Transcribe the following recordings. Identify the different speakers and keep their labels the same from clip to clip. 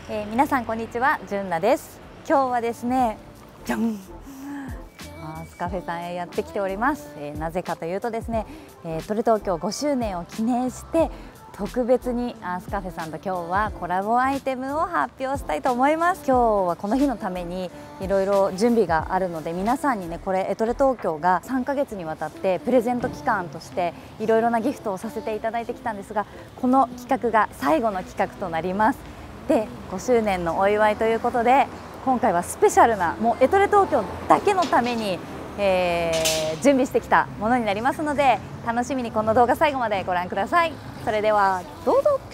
Speaker 1: 皆さんこんにちは、じゅんなです。今日はですね、じゃん、アースカフェさんへやってきております。なぜかというとですね、トレ東京5周年を記念して特別にアースカフェさんと今日はコラボアイテムを発表したいと思います。今日はこの日のためにいろいろ準備があるので、皆さんにね、これトレ東京が3ヶ月にわたってプレゼント期間としていろいろなギフトをさせていただいてきたんですが、この企画が最後の企画となります。で、5周年のお祝いということで、今回はスペシャルな、もうトレ東京だけのために準備してきたものになりますので、楽しみにこの動画最後までご覧ください。それではどうぞ。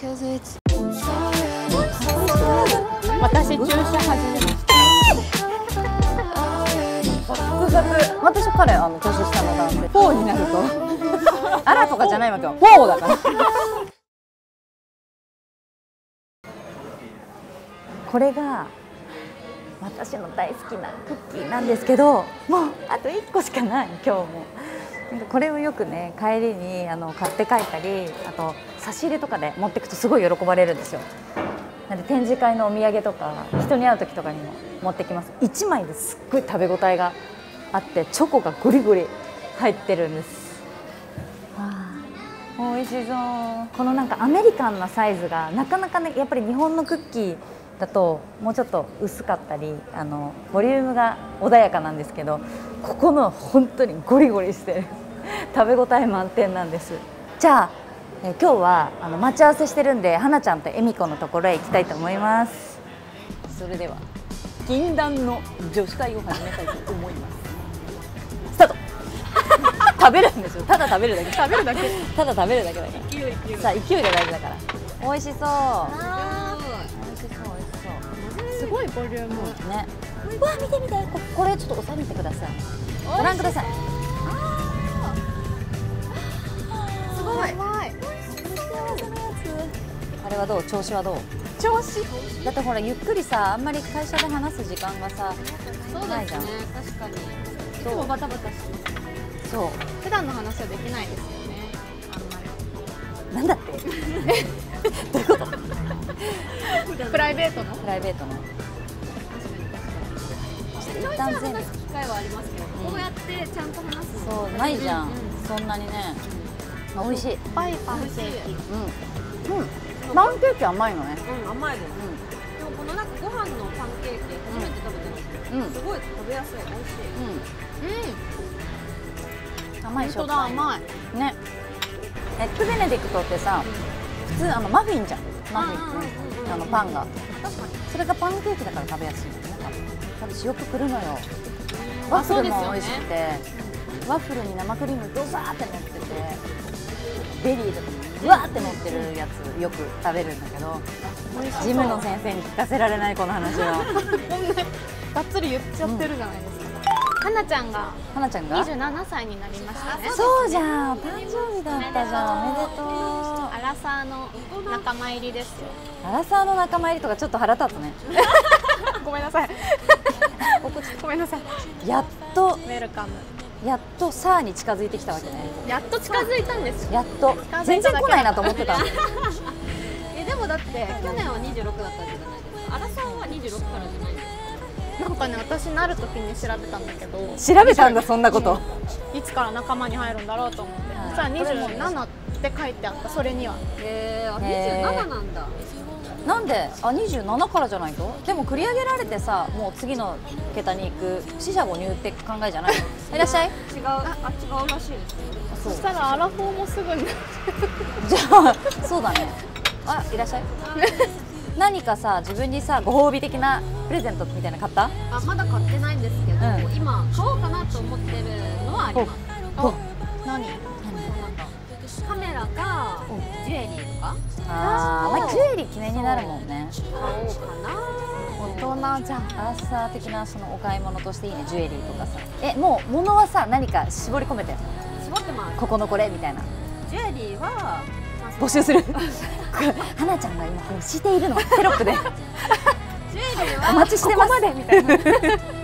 Speaker 2: 私注射始めました。
Speaker 1: 複雑。私彼年下の男性。
Speaker 2: 4になると
Speaker 1: あらとかじゃないわけよ。4だから。これが私の大好きなクッキーなんですけど、もうあと1個しかない。今日もこれをよくね、帰りに買って帰ったり、あと差し入れとかで持っていくとすごい喜ばれるんですよ。なんで展示会のお土産とか人に会う時とかにも持ってきます。1枚ですっごい食べ応えがあって、チョコがゴリゴリ入ってるんです。美味しそう。このなんかアメリカンなサイズがなかなかね、やっぱり日本のクッキーだともうちょっと薄かったり、ボリュームが穏やかなんですけど、ここの本当にゴリゴリしてる食べ応え満点なんです。じゃあ、今日は待ち合わせしてるんで、はなちゃんとえみこのところへ行きたいと思います。それでは禁断の女子会を始めたいと思います。スタート。食べるんですよ。ただ食べるだけ。
Speaker 2: 食べるだけ。
Speaker 1: ただ食べるだけだから。
Speaker 2: 勢い。
Speaker 1: さあ、勢いが大事だから。美味しそう。
Speaker 2: すごいボリューム
Speaker 1: ね。うわ、見て見て、これちょっと押さえてください。ご覧ください。
Speaker 2: すごい。
Speaker 1: あれはどう？調子はどう？
Speaker 2: 調子。
Speaker 1: だってほら、ゆっくりさ、あんまり会社で話す時間がさ、ないじゃん。
Speaker 2: 確かに。いつもバタバタしてます。
Speaker 1: そう。
Speaker 2: 普段の話はできないですよね。あんまり。
Speaker 1: なんだって？どういうこと？
Speaker 2: プライベートの？
Speaker 1: プライベートの。
Speaker 2: 一旦話す機会はありますけど、こうやってちゃんと話すの。
Speaker 1: そう、ないじゃん。そんなにね。美味しい。
Speaker 2: パンケーキ。
Speaker 1: パンケーキ甘いのね。
Speaker 2: 甘いの。でもこのなんかご飯のパンケーキ初めて食べたんですけど、すごい食べやすい、美味しい。
Speaker 1: 甘い食感。
Speaker 2: 甘い。
Speaker 1: ね。エッグベネディクトってさ、普通マフィンじゃん。マフィン、パンが。それがパンケーキだから食べやすいんだよね。私よく来るのよ。ワッフルも美味しくて、ワッフルに生クリームドサーって乗ってて、ベリーとかもうわーって乗ってるやつよく食べるんだけど、ジムの先生に聞かせられないこの話は。
Speaker 2: がっつり言っちゃってるじゃないですか。はなちゃんが27歳になりましたね。
Speaker 1: そうじゃん、誕生日だったじゃん。おめでとう。
Speaker 2: アラサーの仲間入りですよ。
Speaker 1: アラサーの仲間入りとかちょっと腹立つね。
Speaker 2: ごめんなさい。ごめんなさい。
Speaker 1: やっと
Speaker 2: ウェルカム。
Speaker 1: やっとサーに近づいてきたわけね。
Speaker 2: やっと近づいたんですよ。
Speaker 1: やっと。全然来ないなと思ってた。
Speaker 2: でもだって去年は26だったじゃないですか。アラサーは26からじゃないですか。なんかね、私なる時に調べたんだけど。
Speaker 1: 調べたんだ、そんなこと。
Speaker 2: いつから仲間に入るんだろうと思って。さあ27って書いてあった。それには。27なんだ。
Speaker 1: なんで27からじゃないと。でも繰り上げられてさ、もう次の桁に行く四捨五入って考えじゃないの？いらっしゃい。
Speaker 2: 違うらしいです。そしたらアラフォーもすぐに。
Speaker 1: じゃあそうだね。あ、いらっしゃい。何かさ、自分にさ、ご褒美的なプレゼントみたいな買った？
Speaker 3: まだ買ってないんですけど、今買おうかなと思ってるのはあります。
Speaker 2: 何？
Speaker 3: カメラかジュエリーとか。
Speaker 1: ジュエリー記念になるもんね。
Speaker 3: 買おうかな。
Speaker 2: 大人じゃん。
Speaker 1: アーサー的なそのお買い物としていいね、ジュエリーとかさ。もう物はさ、何か絞り込めて。
Speaker 3: 絞ってます。
Speaker 1: ここのこれみたいな。
Speaker 3: ジュエリーは
Speaker 1: 募集する。はなちゃんが今欲しているのテロップで。
Speaker 3: ジュエリーは
Speaker 1: お待ちしてます。ここまでみたいな。
Speaker 3: ロー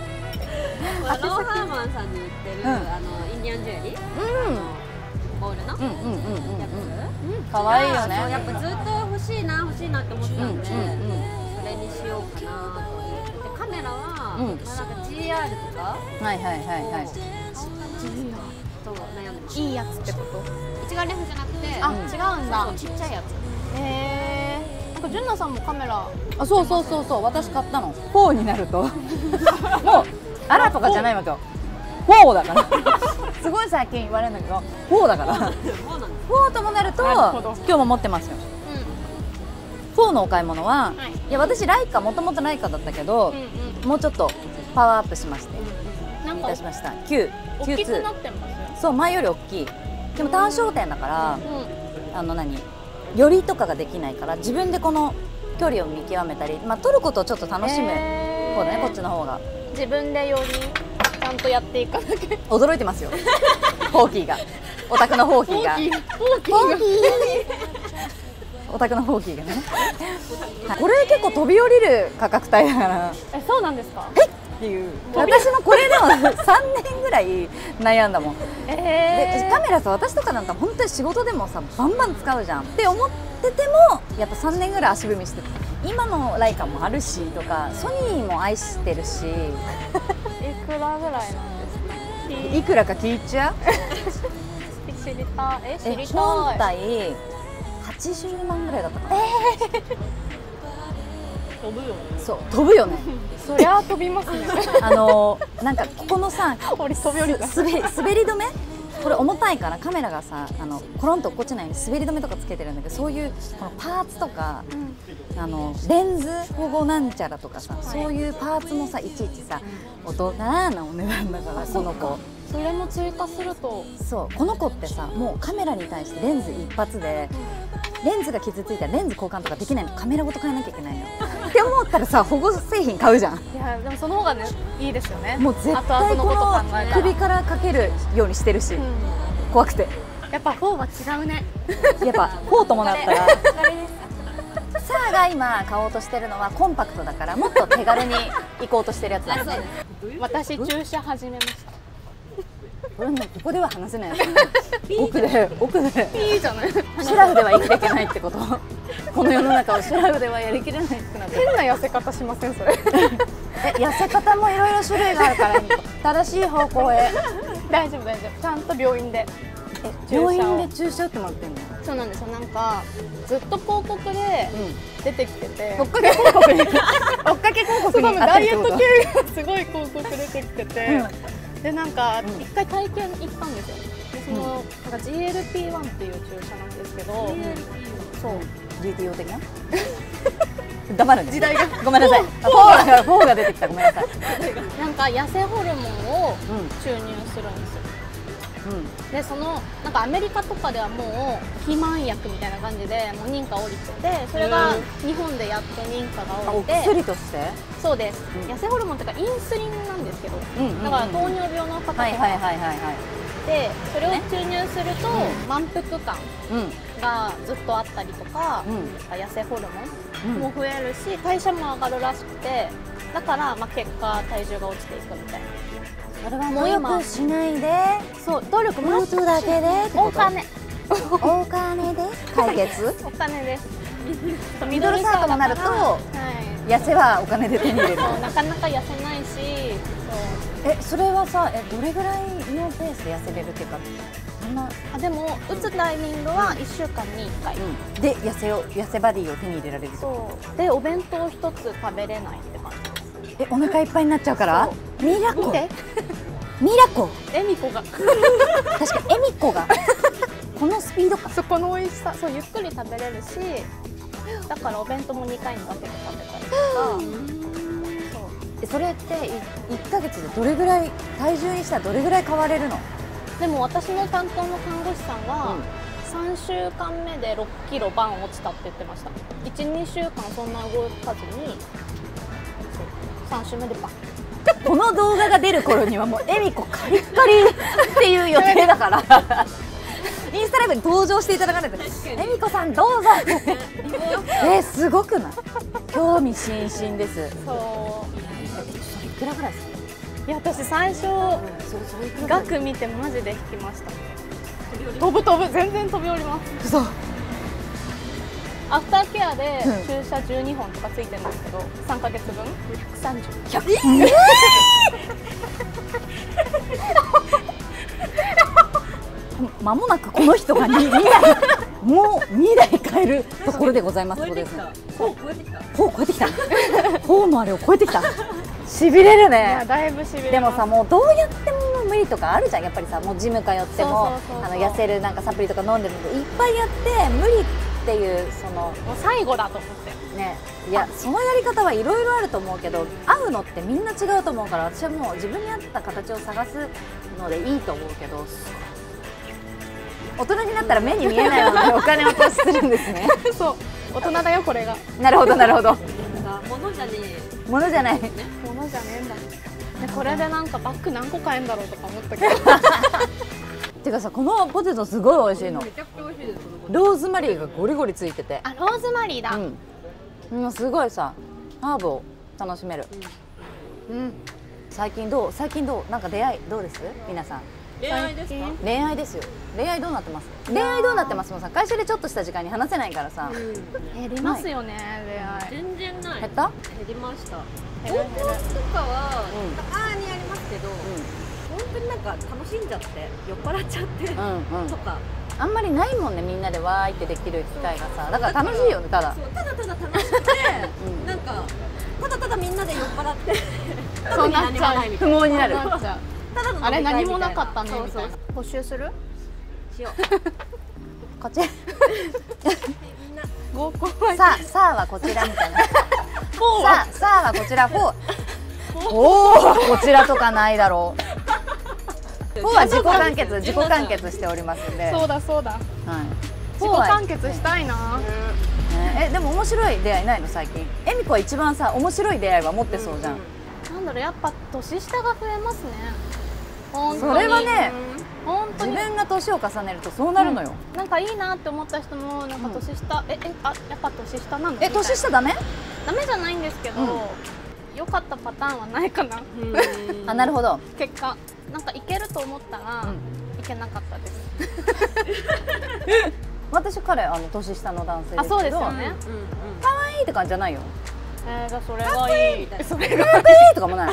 Speaker 3: ハーマンさんに売ってるインディアンジュエリー。ボールのやつ。
Speaker 1: 可愛いよね。
Speaker 3: やっぱずっと欲しいなって思ってたんで、それにしよまあなんか GR とか
Speaker 1: はいはいはいはい。
Speaker 3: と悩んでます。
Speaker 2: いいやつってこと？
Speaker 3: 一眼レフじゃなくて、
Speaker 2: あ、違うんだ。
Speaker 3: そうちっちゃいやつ。
Speaker 2: へえ。なんか純奈さんもカメラ。
Speaker 1: あ、そうそうそうそう、私買ったの。4になるともうアラとかじゃないわけよ。4だからすごい最近言われるんだけど、4だから
Speaker 3: そうなんです。
Speaker 1: 4ともなると
Speaker 2: なるほど
Speaker 1: 今日も持ってますよ。4のお買い物は、いや私ライカもともとライカだったけど、もうちょっとパワーアップしまして、
Speaker 2: なんか
Speaker 1: いたしました。9、
Speaker 2: 大きくな
Speaker 1: 92。
Speaker 2: ってます。
Speaker 1: そう、前より大きい。でも単焦点だから、寄りとかができないから、自分でこの距離を見極めたり、まあ撮ることをちょっと楽しむ方だね、こっちの方が。
Speaker 2: 自分でよりちゃんとやっていかなきゃ。
Speaker 1: 驚いてますよ。ホーキーが、お宅のホーキーが。お宅のホーキーがね。これ結構飛び降りる価格帯だから。
Speaker 2: え、そうなんですか？
Speaker 1: っていう。私もこれでも3年ぐらい悩んだもん。でカメラさ、私とかなんか本当に仕事でもさバンバン使うじゃんって思ってても、やっぱ3年ぐらい足踏みしてて、今のライカもあるしとか、ソニーも愛してるし。
Speaker 2: いくらぐらいなんですか？
Speaker 1: いくらか聞いちゃう？
Speaker 2: 知りたい。知りたい。
Speaker 1: 本体80万ぐらいだったかな。
Speaker 2: 飛ぶよね。
Speaker 1: そう、飛ぶよね。
Speaker 2: そりゃ飛びますね。
Speaker 1: なんかここのさ、
Speaker 2: 俺飛び降りた。
Speaker 1: 滑り止め、これ重たいからカメラがさ、コロンと落っこちないように滑り止めとかつけてるんだけど、そういうこのパーツとか、レンズ保護なんちゃらとかさ、そういうパーツもさ、いちいちさ、大人なお値段だから、この子。
Speaker 2: それも追加すると、
Speaker 1: そう、この子ってさ、もうカメラに対してレンズ一発で、レンズが傷ついたらレンズ交換とかできないの、カメラごと変えなきゃいけないのって思ったらさ、保護製品買うじゃん。
Speaker 2: いやでもその方がねいいですよね。
Speaker 1: もう絶対この首からかけるようにしてるし、怖くて。
Speaker 2: やっぱ4は違うね。
Speaker 1: やっぱ4ともなったら。サーが今買おうとしてるのはコンパクトだから、もっと手軽に行こうとしてるやつだね。
Speaker 2: 私注射始めました。
Speaker 1: これね、ここでは話せないやつ。奥で
Speaker 2: いいじゃない。
Speaker 1: シュラフでは生きていけないってこと。この世の中をシュラフではやりきれないってなって。
Speaker 2: 変な痩せ方しませんそれ？
Speaker 1: 痩せ方もいろいろ種類があるから、正しい方向へ。
Speaker 2: 大丈夫大丈夫。ちゃんと病院で。
Speaker 1: 病院で注射打ってもらってんの？
Speaker 2: そうなんですよ。なんかずっと広告で出てきてて、
Speaker 1: 追っかけ広告に追っかけ広告に
Speaker 2: ダイエット系がすごい広告出てきてて、でなんか一回体験行ったんですよ。でそのなんか GLP-1 っていう注射なんですけど、そう
Speaker 1: GTO 的な黙るんです。
Speaker 2: 時代が
Speaker 1: ごめんなさい。4が出てきた。ごめんなさい。
Speaker 2: なんか痩せホルモンを注入するんですよ。でそのなんかアメリカとかではもう肥満薬みたいな感じでもう認可下りてて、それが日本でやっと認可が下りて、
Speaker 1: 薬として。
Speaker 2: そうです、痩せホルモンっていうかインスリンなんですけど、だから糖尿病の方とかでそれを注入すると満腹感がずっとあったりとか、痩せホルモンも増えるし代謝も上がるらしくて、だからまあ結果体重が落ちていくみたいな。
Speaker 1: それは努力しないで、
Speaker 2: そう努力も
Speaker 1: ことだけで、
Speaker 2: お金
Speaker 1: で解決。
Speaker 2: お金です。
Speaker 1: ミドルサーともなると、痩せはお金で手に入れる。
Speaker 2: なかなか痩せないし、
Speaker 1: それはさ、どれぐらいのペースで痩せれるっていうか、
Speaker 2: でも打つタイミングは1週間に1回、
Speaker 1: で痩せバディを手に入れられる。
Speaker 2: そうでお弁当一つ食べれないって感じです。
Speaker 1: お腹いっぱいになっちゃうから。ミラコ
Speaker 2: エミコが
Speaker 1: 確かエミコがこのスピードか。
Speaker 2: そこの美味しさ、そうゆっくり食べれるし、だからお弁当も2回に分けて食べたりとか。
Speaker 1: それって1ヶ月でどれぐらい体重にしたらどれぐらい変われるの？
Speaker 2: でも私の担当の看護師さんは、3週間目で6キロバン落ちたって言ってました。1、2週間そんな動かずに3週目でバン。
Speaker 1: この動画が出る頃にはもうエミコカリッカリっていう予定だからインスタライブに登場していただかないと。エミコさんどうぞすごくない？興味津々です。
Speaker 2: そう
Speaker 1: それいくらぐらいですか？
Speaker 2: いや私最初額見てマジで引きました。飛ぶ全然飛び降ります。
Speaker 1: 嘘。
Speaker 2: アフターケアで注射12本とかついてるんですけど、3ヶ月分130。
Speaker 1: 2台もう2台買えるところでございます。
Speaker 3: 超えてきた。超えてきた。
Speaker 1: 超えてきた。4のあれを超えてきた。しびれる
Speaker 2: いや
Speaker 1: ね。
Speaker 2: だいぶしびれます。
Speaker 1: でもさ、もうどうやっても無理とかあるじゃん。やっぱりさ、もうジム通っても痩せるなんかサプリとか飲んでるのいっぱいやって無理っていうその
Speaker 2: もう最後だと思って
Speaker 1: ね。いや、そのやり方はいろいろあると思うけど、合うのってみんな違うと思うから、私はもう自分に合った形を探すのでいいと思うけど、大人になったら目に見えないものにお金を投資するんですね。
Speaker 2: そう大人だよこれが。
Speaker 1: なるほどなるほど。
Speaker 3: 物じゃねえ。
Speaker 1: ものじゃない。
Speaker 2: ものじゃねえんだ。でこれでなんかバッグ何個買えんだろうとか思ったけど。
Speaker 1: てかさ、このポテトすごい美味しいの。
Speaker 3: めちゃくちゃ美味しいです。
Speaker 1: ローズマリーがゴリゴリついてて、
Speaker 2: あローズマリーだ。
Speaker 1: もうすごいさ、ハーブを楽しめる。最近どうなんか出会いどうです皆さん。
Speaker 3: 恋愛ですか？
Speaker 1: 恋愛ですよ。恋愛どうなってます？恋愛どうなってますもんさ、会社でちょっとした時間に話せないからさ。
Speaker 2: 減りますよね出会い。
Speaker 3: 全然ない。
Speaker 1: 減った？
Speaker 3: 減りました。高校とかはたまにありますけど、本当になんか楽しんじゃって酔っ払っちゃってとか。
Speaker 1: あんまりないもんね、みんなでわーいってできる機会がさ。だから楽しいよね。ただ
Speaker 3: ただ楽しくてなんかただみんなで酔っ払って
Speaker 2: そうなっちゃう。
Speaker 1: 不毛になる。
Speaker 2: あれ何もなかったねみたいな。補修する？
Speaker 3: しよう。
Speaker 1: こっち。
Speaker 2: 合コン
Speaker 1: さあはこちらみたいな。さあはこちら。おお、こちらとかないだろう。4は自己完結しておりますんで。
Speaker 2: そうだ。
Speaker 1: はい。
Speaker 2: 自己完結したいな。
Speaker 1: でも面白い出会いないの最近？恵美子は一番さ面白い出会いは持ってそうじゃん。
Speaker 2: なんだろう、やっぱ年下が増えますね。本当に
Speaker 1: それはね、
Speaker 2: 本当に
Speaker 1: 自分が年を重ねるとそうなるのよ。
Speaker 2: なんかいいなって思った人もなんか年下、やっぱ年下なの？
Speaker 1: 年下ダメ？
Speaker 2: ダメじゃないんですけど、良かったパターンはないかな。
Speaker 1: あ、なるほど。
Speaker 2: 結果なんかいけると思ったら、いけなかったです。
Speaker 1: 私彼年下の男性ですけど。
Speaker 2: あ、そうですよね。
Speaker 1: 可愛いって感じじゃないよ。
Speaker 2: じゃあそれがいい。
Speaker 1: それがいいとかもない。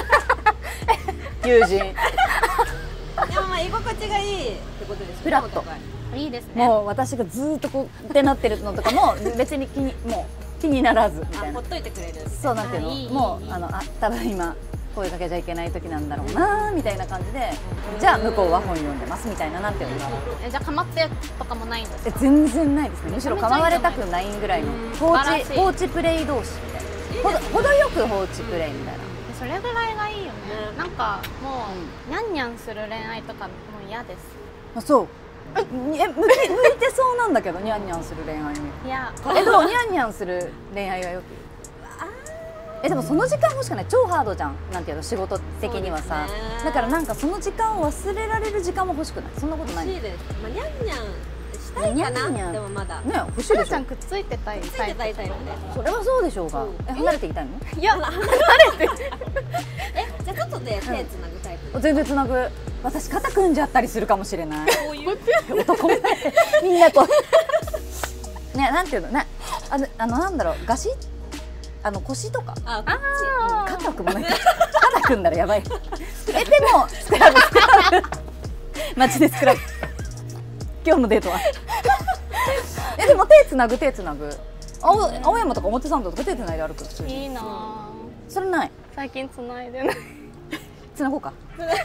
Speaker 1: 友人。
Speaker 3: でもまあ居心地がいいってことですね。
Speaker 1: フラット。
Speaker 2: いいですね。
Speaker 1: もう私がずっとこうってなってるのとかも別に気にならずみたいな。
Speaker 3: ほっといてくれる。
Speaker 1: そうなんていうの。もう多分今声かけちゃいけない時なんだろうなみたいな感じで、じゃあ向こうは本読んでますみたいな、なんていうの。
Speaker 2: じゃあ構ってとかもないんですか？
Speaker 1: 全然ないですね。むしろ構われたくないぐらいの放置プレイ同士みたいな。程よく放置プレイみたいな。
Speaker 2: それぐらいがいいよね。なんかもうニャンニャンする恋愛とかもう嫌です。
Speaker 1: あ、そう。向いてそうなんだけど、ニャンニャンする恋愛に。
Speaker 2: いや、
Speaker 1: どうニャンニャンする恋愛がよく。でもその時間欲しくない？超ハードじゃん。なんていうの、仕事的にはさ。だからなんかその時間を忘れられる時間も欲しくない？そんなことない？
Speaker 3: 欲しいです。まあニャンニャンしたいかな。でもまだ。
Speaker 1: ね、欲しいでしょ。
Speaker 2: ちゃんくっついてたいタイプで。
Speaker 1: それはそうでしょうが。離れていきたいの？
Speaker 2: いや、離れて。
Speaker 3: じゃあ外で手つなぐタイプ。
Speaker 1: 全然つなぐ。私肩組んじゃったりするかもしれない。男もみんなこうね、なんていうの、なんだろう、ガシ腰とか肩組まない。肩組んだらやばい。でもスクラブ街でスクラブ。今日のデートはでも手つなぐ。青山とか表参道とか手つないで歩く。
Speaker 2: いいな。
Speaker 1: それない？
Speaker 2: 最近つないでない。
Speaker 1: つなごうか。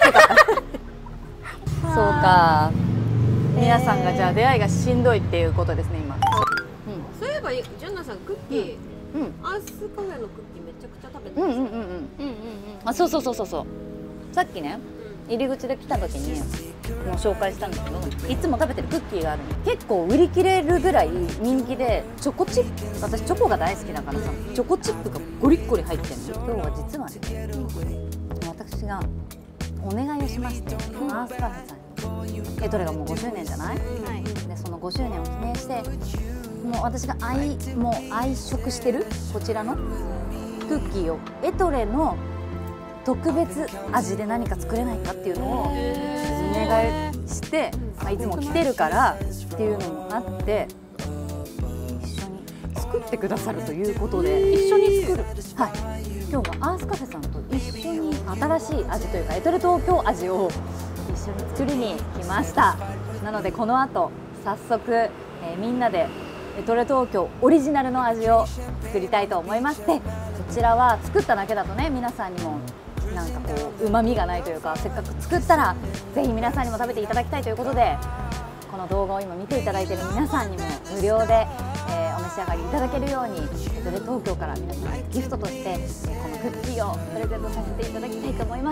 Speaker 1: そうか。皆さんがじゃあ出会いがしんどいっていうことですね今。
Speaker 3: そういえばジュンナさんクッキー、アースカフェのクッキーめちゃくちゃ食べてました。
Speaker 1: あ、そう。さっきね、入り口で来た時にもう紹介したんですけど、いつも食べてるクッキーがあるの。結構売り切れるぐらい人気で、チョコチップ、私チョコが大好きだからさ、チョコチップがゴリッゴリ入ってるの。今日は実はね、私がお願いをしまして、アースカフェさんに。どれがもう5周年じゃない？でその5周年を記念して、もう私が愛食してるこちらのクッキーをエトレの特別味で何か作れないかっていうのをお願いして、いつも来てるからっていうのもあって、一緒に作ってくださるということで、一緒に作る。はい。今日はアースカフェさんと一緒に新しい味というかエトレ東京味を一緒に作りに来ました。なのでこの後早速、みんなでエトレ東京オリジナルの味を作りたいと思いまして、こちらは作っただけだとね、皆さんにもなんかこう旨味がないというか、せっかく作ったらぜひ皆さんにも食べていただきたいということで、この動画を今見ていただいている皆さんにも無料で、お召し上がりいただけるように、エトレ東京から皆さんギフトとして、このクッキーをプレゼントさせていただきたいと思います。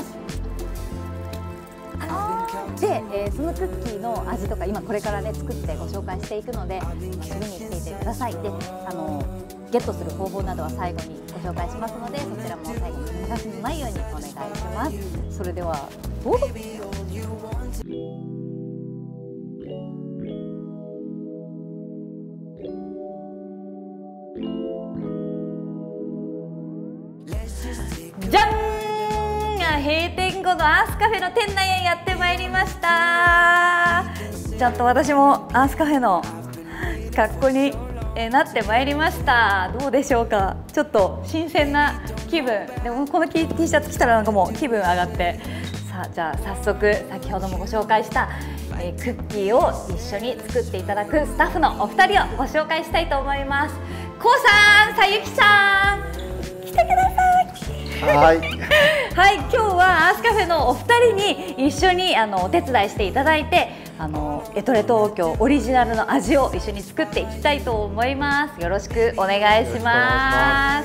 Speaker 1: で、そのクッキーの味とか今これからね作ってご紹介していくので、遊びに来ていてください。で、ゲットする方法などは最後にご紹介しますので、そちらも最後に見逃しのないようにお願いします。それではどうぞ。じゃん、閉店後のアースカフェの店内へやってまいりました。ちゃんと私もアースカフェの格好になってまいりました。どうでしょうか。ちょっと新鮮な気分でも、この T シャツ着たらなんかもう気分上がって、さあじゃあ早速先ほどもご紹介した、クッキーを一緒に作っていただくスタッフのお二人をご紹介したいと思います。こうさん、さゆきさん、来てください。
Speaker 4: はい、
Speaker 1: はい、今日はアースカフェのお二人に一緒にお手伝いしていただいて、エトレ東京オリジナルの味を一緒に作っていきたいと思います。よろしくお願いします。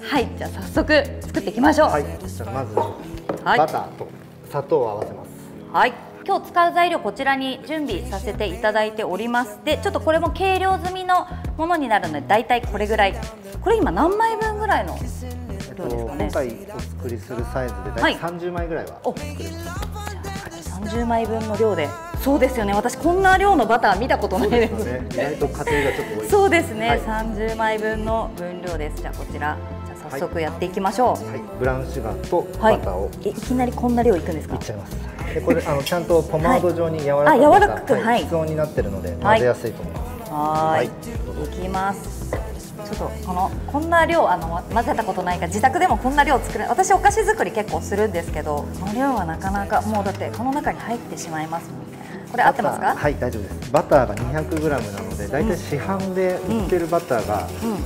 Speaker 1: はい、じゃあ早速作っていきましょう。
Speaker 4: はい、じゃあまずバターと砂糖を合わせます。
Speaker 1: はい、今日使う材料こちらに準備させていただいております。で、ちょっとこれも計量済みのものになるので、だいたいこれぐらい。これ今何枚分ぐらいの量ですかね。
Speaker 4: 今回お作りするサイズでだいたい30枚ぐらいは作れます。
Speaker 1: 30枚分の量で、そうですよね。私こんな量のバター見たことないです。
Speaker 4: そうですよね。意外と家庭がちょっと多い。
Speaker 1: そうですね。
Speaker 4: はい、
Speaker 1: 30枚分の分量です。じゃあこちら、じゃあ早速やっていきましょう。
Speaker 4: はい、ブラウンシュガーとバターを、
Speaker 1: いきなりこんな量いくんですか。
Speaker 4: いっちゃいます。で、これちゃんとポマード状に柔らかく、
Speaker 1: 柔らかく、
Speaker 4: 室温になってるので混ぜやすいと思います。
Speaker 1: はい、いきます。ちょっとこんな量混ぜたことないから、自宅でもこんな量作る。私お菓子作り結構するんですけど、この量はなかなか、もうだってこの中に入ってしまいますもんね。これ合ってますか。
Speaker 4: はい、大丈夫です。バターが 200g なので、だいたい市販で売ってるバターが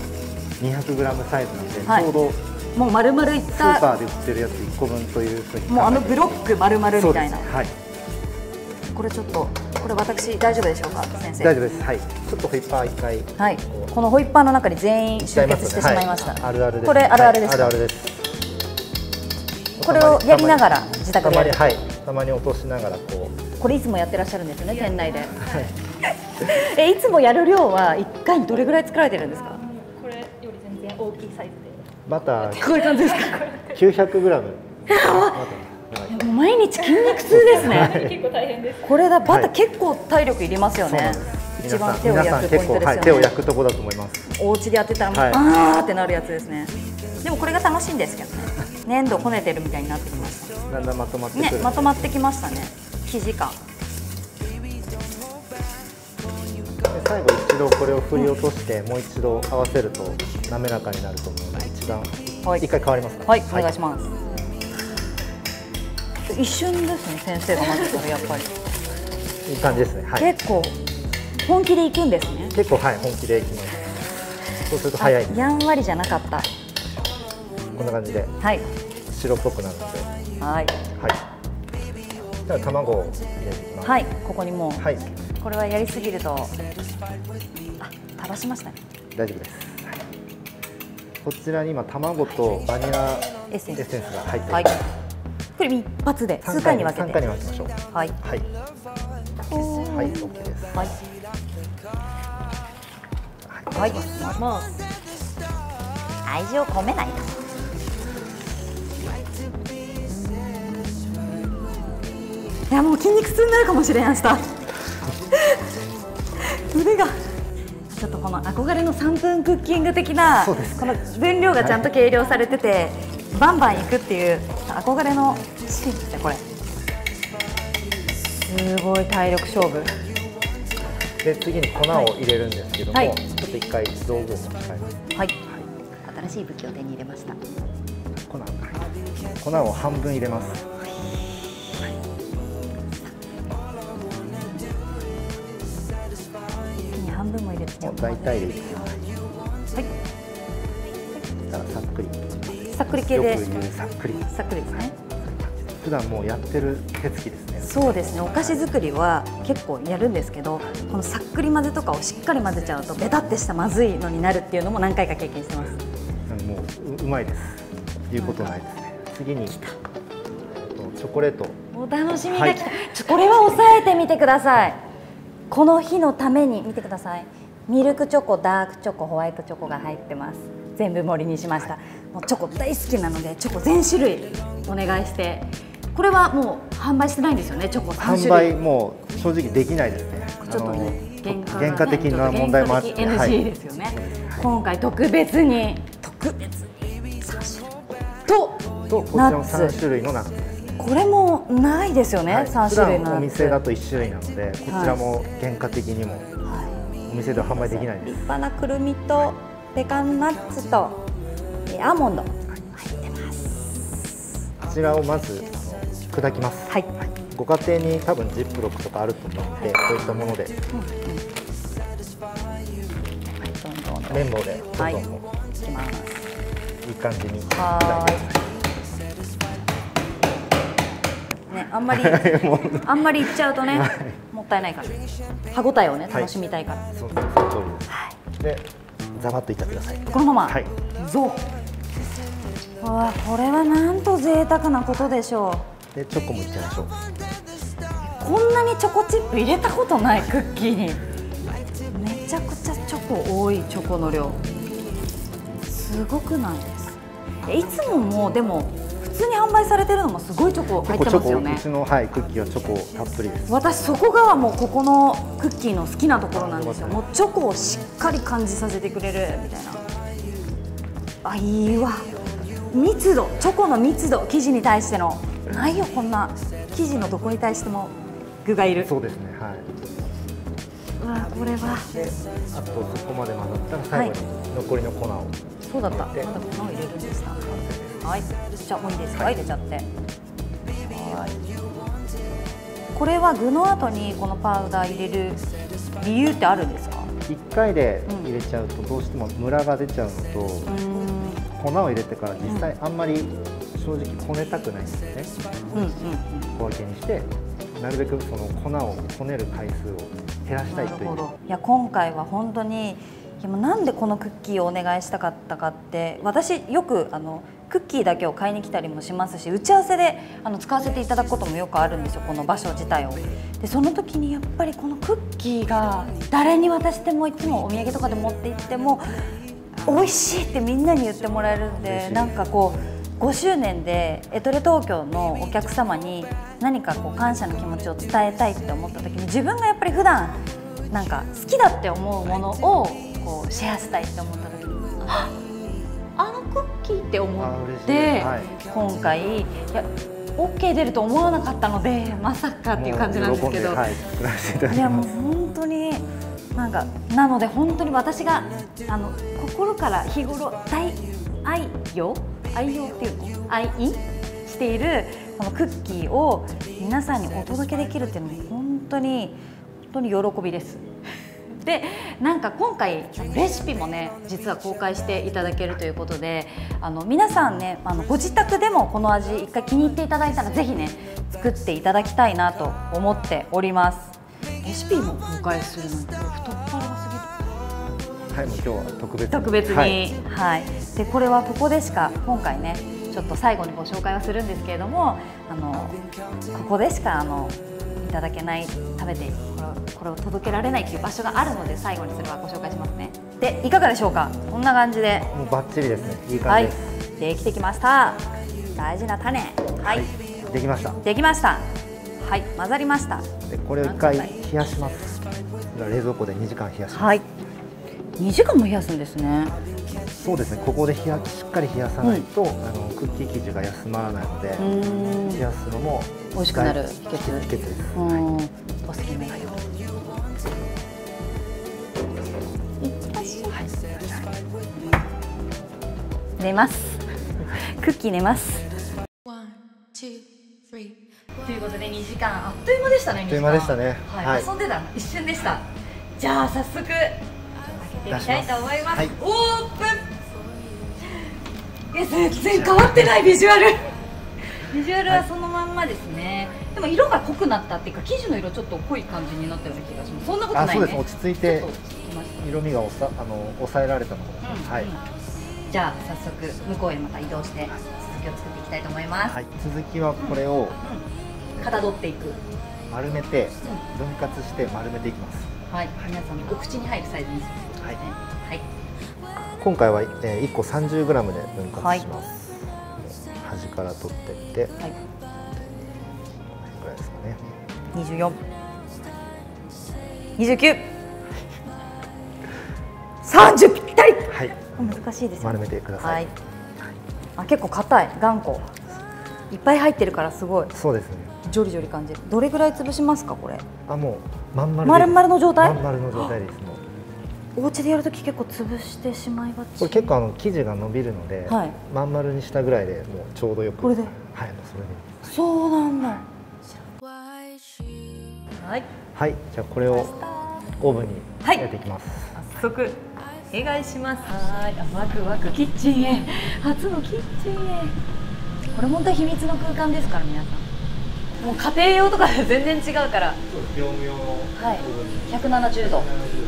Speaker 4: 200g サイズなので、ちょうど
Speaker 1: もう丸々いった
Speaker 4: スーパーで売ってるやつ1個分というふうに、
Speaker 1: もうブロック丸々みたいな。
Speaker 4: はい。
Speaker 1: これちょっと、これ私大丈夫でしょうか、先生。
Speaker 4: 大丈夫です。はい。ちょっとホイッパー1回。
Speaker 1: はい。このホイッパーの中に全員集結してしまいました。
Speaker 4: あるあるです。
Speaker 1: これあるあるです。
Speaker 4: あるあるです。
Speaker 1: これをやりながら自宅でやる。
Speaker 4: はい。たまに落としながらこう。
Speaker 1: これいつもやってらっしゃるんですよね、店内で。いつもやる量は1回にどれぐらい作られてるんですか。
Speaker 2: これより全然大きいサイズで。
Speaker 4: バター。
Speaker 1: こういう感じですか。
Speaker 4: 900g。
Speaker 1: もう毎日筋肉痛ですね。
Speaker 2: 結構大変です。
Speaker 1: これだ、バター結構体力いりますよね。一番手を焼くポイントですよね。
Speaker 4: 手を焼くとこだと思います。
Speaker 1: お家でやってたらもう、あーってなるやつですね。でもこれが楽しいんですけどね。粘土こねてるみたいになってきました。
Speaker 4: だんだんまとまってくる。
Speaker 1: ね、まとまってきましたね。生地感。
Speaker 4: 最後一度これを振り落として、もう一度合わせると滑らかになると思うので、一回変わりますか。
Speaker 1: はい、お願いします。一瞬ですね、先生が混ぜたらやっぱり
Speaker 4: いい感じですね。はい、
Speaker 1: 結構本気でいくんですね。
Speaker 4: 結構本気でいきます。そうすると早いです。
Speaker 1: やんわりじゃなかった。
Speaker 4: こんな感じで白っぽくなるので、はい。では卵を入れていきます。
Speaker 1: はい、ここにもう、これはやりすぎると垂らしましたね。
Speaker 4: 大丈夫です。こちらに今卵とバニラエッセンスが入っています。
Speaker 1: これ一発で数回に分けて。
Speaker 4: 3回に分けましょう。はい。はい。はい、OK です。はい。
Speaker 1: はい、もう愛情込めないと。いや、もう筋肉痛になるかもしれん、明日。腕が。ちょっとこの憧れの3分クッキング的な、この分量がちゃんと計量されてて。バンバンいくっていう憧れのシーンですね、これ。すごい体力勝負。
Speaker 4: で、次に粉を入れるんですけども、ちょっと一回道具を持ち替えます。
Speaker 1: はい。新しい武器を手に入れました。
Speaker 4: 粉を半分入れます。 もう大体でいいですよ。
Speaker 1: はい。
Speaker 4: だからさっくり。
Speaker 1: さっくり系で。
Speaker 4: よく言うさっくり。
Speaker 1: さっくりですね。
Speaker 4: 普段もうやってる手つきですね。
Speaker 1: そうですね。お菓子作りは結構やるんですけど、このさっくり混ぜとかをしっかり混ぜちゃうとベタってしたまずいのになるっていうのも何回か経験してます。
Speaker 4: もううまいです。言うことないですね。次にチョコレート。
Speaker 1: お楽しみが来た。これは押さえてみてください。この日のために見てください。ミルクチョコ、ダークチョコ、ホワイトチョコが入ってます。全部盛りにしました。もうチョコ大好きなのでチョコ全種類お願いして。これはもう販売してないんですよね。チョコ3種類。
Speaker 4: 販売もう正直できないですね。
Speaker 1: ちょっとね
Speaker 4: 原価的な問題もあって
Speaker 1: NG ですよね。今回特別に3種類と
Speaker 4: こちらの3種類のナッツですね。
Speaker 1: これもないですよね。3種類のナッツ。普段お
Speaker 4: 店だと1種類なので、こちらも原価的にもお店では販売できないです。
Speaker 1: 立派なくるみとペカンナッツとアーモンド入ってます。
Speaker 4: こちらをまず砕きます。はい。ご家庭に多分ジップロックとかあると思うので、こういったもので綿棒でどんどんいきます。いい感じに砕いて。
Speaker 1: ね、あんまりいっちゃうとね、もったいないから歯ごたえをね楽しみたいから。
Speaker 4: そうその通りです。で、ザバッといっちゃってください。
Speaker 1: このまま。はい。ゾウ。わあ、これはなんと贅沢なことでしょ
Speaker 4: う。で、チョコもいっちゃいましょう。
Speaker 1: こんなにチョコチップ入れたことないクッキーに。めちゃくちゃチョコ多い。チョコの量すごくないです。いつももでも普通に販売されてるのもすごいチョコ入ってますよね。
Speaker 4: うちの、はい、クッキーはチョコたっぷりです。
Speaker 1: 私そこがもうここのクッキーの好きなところなんですよ。もうチョコをしっかり感じさせてくれるみたいな。あ、いいわ。密度、チョコの密度、生地に対してのないよ。こんな生地のどこに対しても具がいる。
Speaker 4: そうですね。はい。
Speaker 1: うわ、これは。
Speaker 4: で、あとそこまで混ざったら最後に残りの粉を。
Speaker 1: そうだった。まだ粉を入れるんでした。はい。じゃあもういいですか。入れちゃって。はい。これは具の後にこのパウダー入れる理由ってあるんですか
Speaker 4: ？1回で入れちゃうとどうしてもムラが出ちゃうのと、粉を入れてから実際あんまり正直こねたくないんですよね。小分けにしてなるべくその粉をこねる回数を減らしたいという。
Speaker 1: いや、今回は本当になんでこのクッキーをお願いしたかったかって、私よくクッキーだけを買いに来たりもしますし、打ち合わせで使わせていただくこともよくあるんですよ、この場所自体を。でその時にやっぱりこのクッキーが誰に渡してもいつもお土産とかで持って行っても美味しいってみんなに言ってもらえるんで、なんかこう5周年でエトレ東京のお客様に何かこう感謝の気持ちを伝えたいって思った時に、自分がやっぱり普段なんか好きだって思うものをこうシェアしたいって思った時に、あのクッキーって思って、今回いや OK 出ると思わなかったので、まさかっていう感じなんですけど、いやもう本当になんかなので本当に私が心から日頃愛用っていうの愛しているこのクッキーを皆さんにお届けできるっていうのも本当に喜びです。でなんか今回レシピもね実は公開していただけるということで、皆さんねご自宅でもこの味一回気に入っていただいたらぜひね作っていただきたいなと思っております。レシピも公開するなんて太っ腹がすぎる。
Speaker 4: はい、もう今日は
Speaker 1: 特別に、はい、でこれはここでしか今回ねちょっと最後にご紹介はするんですけれども、ここでしかいただけない、食べてこれを届けられないっていう場所があるので、最後にそれはご紹介しますね。でいかがでしょうか。こんな感じで
Speaker 4: もうバッチリですね。いい感じです。
Speaker 1: はい、できてきました。大事な種、はい、
Speaker 4: できました。
Speaker 1: できました。はい、混ざりました。
Speaker 4: でこれを1回冷やします。冷蔵庫で2時間冷やします。
Speaker 1: はい、2時間も冷やすんですね。
Speaker 4: そうですね。ここでしっかり冷やさないと、クッキー生地が休まらないので、冷やすのも
Speaker 1: 美味しくなる秘訣
Speaker 4: です。
Speaker 1: お好きなように。寝ます。クッキー寝ます。ということで2時間あっという間でしたね。
Speaker 4: あっという間でしたね。
Speaker 1: はい、遊んでた一瞬でした。じゃあ早速っていきたいと思います。
Speaker 4: はい、
Speaker 1: オープン。全然変わってないビジュアル。ビジュアルはそのまんまですね。でも色が濃くなったっていうか、生地の色ちょっと濃い感じになったような気がします。そんなことないね。
Speaker 4: そうです。落ち着いて色味が抑えられたのかな。はい。
Speaker 1: じゃあ早速向こうへまた移動して続きを作っていきたいと思います。
Speaker 4: はい。続きはこれを
Speaker 1: かたどっていく。
Speaker 4: 丸めて分割して丸めていきます。
Speaker 1: はい。皆さんのお口に入るサイズにするんですね。はい。
Speaker 4: 今回は1個 30g で分割します。端から取っていって、はい、これぐらいですかね。
Speaker 1: 24、29、30ぴったり。はい。難しいですね。
Speaker 4: 丸めてください。はい。
Speaker 1: あ、結構硬い、頑固。いっぱい入ってるからすごい。
Speaker 4: そうですね。
Speaker 1: ジョリジョリ感じる。どれぐらい潰しますかこれ？
Speaker 4: あ、もうまん丸。
Speaker 1: 丸々の状態？
Speaker 4: まん丸の状態です。もう。
Speaker 1: お家でやるとき結構潰してしまいがち。
Speaker 4: これ結構生地が伸びるので、はい、まん丸にしたぐらいでもうちょうどよく。
Speaker 1: これで。
Speaker 4: はい、もうそれで。
Speaker 1: そうなんだ。はい。
Speaker 4: はい、じゃあこれをオーブンに入れていきます。
Speaker 1: 早速お願いします。はい、ワクワクキッチンへ。初のキッチンへ。これ本当に秘密の空間ですから皆さん。もう家庭用とかで全然違うから。
Speaker 4: そうです。業務用のオーブン。
Speaker 1: はい。170度。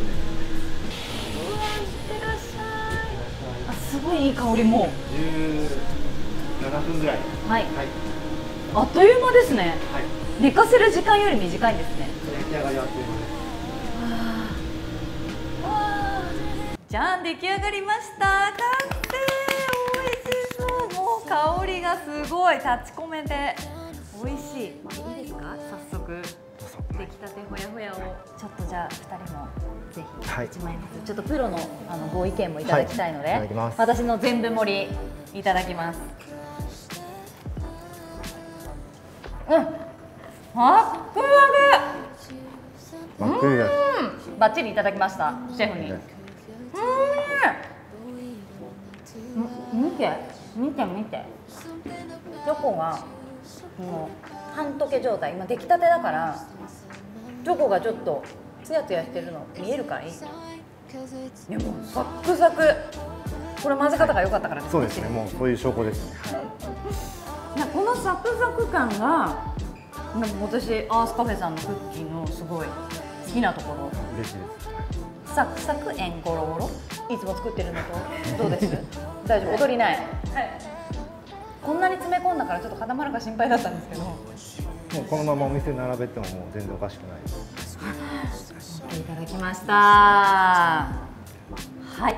Speaker 1: すごいいい香りも。
Speaker 4: 17分ぐらい。
Speaker 1: はい。あっという間ですね。はい。寝かせる時間より短いんですね。
Speaker 4: 焼き上がりはあっという間です。
Speaker 1: じゃん、出来上がりました。完成。美味しそう。もう香りがすごい立ち込めて美味しい。いいですか？早速出来たてほやほやをちょっとじゃあ2人もぜひ1枚ずつちょっとプロのご意見もいただきたいので、私の全部盛りいただきます。うん。あっ、
Speaker 4: バ
Speaker 1: ッチリいただきました。シェフに。見て。チョコがもう半溶け状態。今出来たてだからチョコがちょっとツヤツヤしてるの見えるかい？でもサックサク。これ混ぜ方が良かったから。
Speaker 4: そうですね。もうそういう証拠ですね。
Speaker 1: このサクサク感が私アースカフェさんのクッキーのすごい好きなところ。
Speaker 4: 嬉しいです。
Speaker 1: サクサクエンゴロゴロ。いつも作ってるのとどうです？大丈夫？踊りない。はい。こんなに詰め込んだからちょっと固まるか心配だったんですけど。も
Speaker 4: うこのままお店に並べてももう全然おかしくないです。
Speaker 1: いただきました。はい。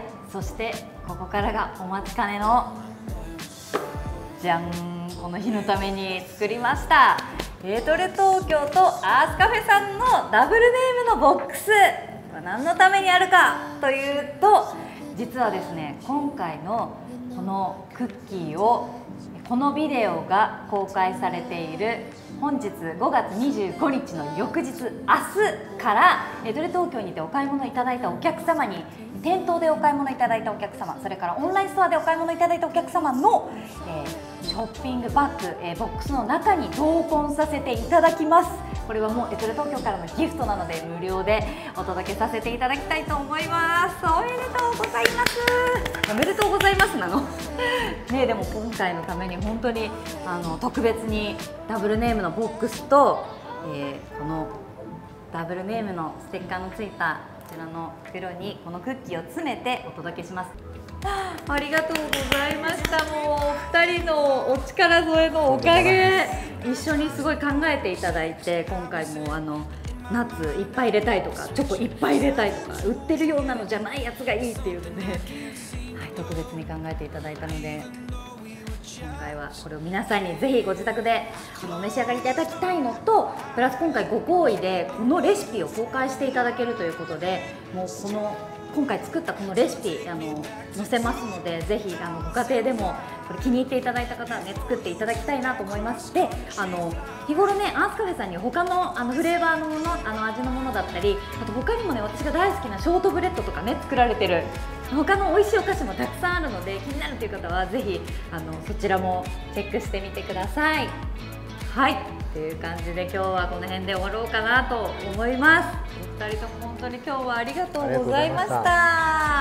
Speaker 1: そしてここからがお待ちかねのじゃん、この日のために作りましたエトレ東京とアースカフェさんのダブルネームのボックス。何のためにあるかというと、実はですね、今回のこのクッキーをこのビデオが公開されている本日5月25日の翌日、明日からエトレ東京にてお買い物いただいたお客様に、店頭でお買い物いただいたお客様、それからオンラインストアでお買い物いただいたお客様の、ショッピングバッグ、ボックスの中に同梱させていただきます。これはもうエトレ東京からのギフトなので無料でお届けさせていただきたいと思います。おめでとうございます。おめでとうございますなのね。でも今回のために本当に特別にダブルネームのボックスと、このダブルネームのステッカーのついたこちらの袋にこのクッキーを詰めてお届けします。ありがとうございました。もう2人のお力添えのおかげ、一緒にすごい考えていただいて、今回もナッツいっぱい入れたいとかチョコいっぱい入れたいとか、売ってるようなのじゃないやつがいいっていうので、はい、特別に考えていただいたので、今回はこれを皆さんにぜひご自宅でお召し上がりいただきたいのと、プラス今回ご好意でこのレシピを公開していただけるということで、もう今回作ったこのレシピ載せますので、ぜひご家庭でもこれ気に入っていただいた方はね、作っていただきたいなと思います。で、日頃ね、アースカフェさんに他のフレーバーのもの、味のものだったり、あと他にもね、私が大好きなショートブレッドとかね、作られてる他の美味しいお菓子もたくさんあるので、気になるという方はぜひそちらもチェックしてみてください。はい、という感じで今日はこの辺で終わろうかなと思います。お二人とも本当に今日はありがとうございました。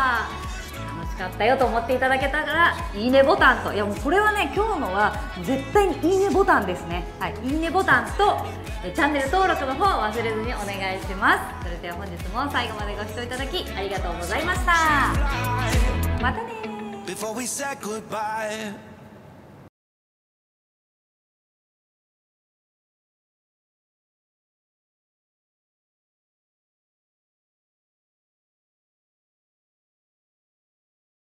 Speaker 1: かったよと思っていただけたらいいねボタンと、いやもうこれはね今日のは絶対にいいねボタンですね。はい、いいねボタンとチャンネル登録の方忘れずにお願いします。それでは本日も最後までご視聴いただきありがとうございました。またねー。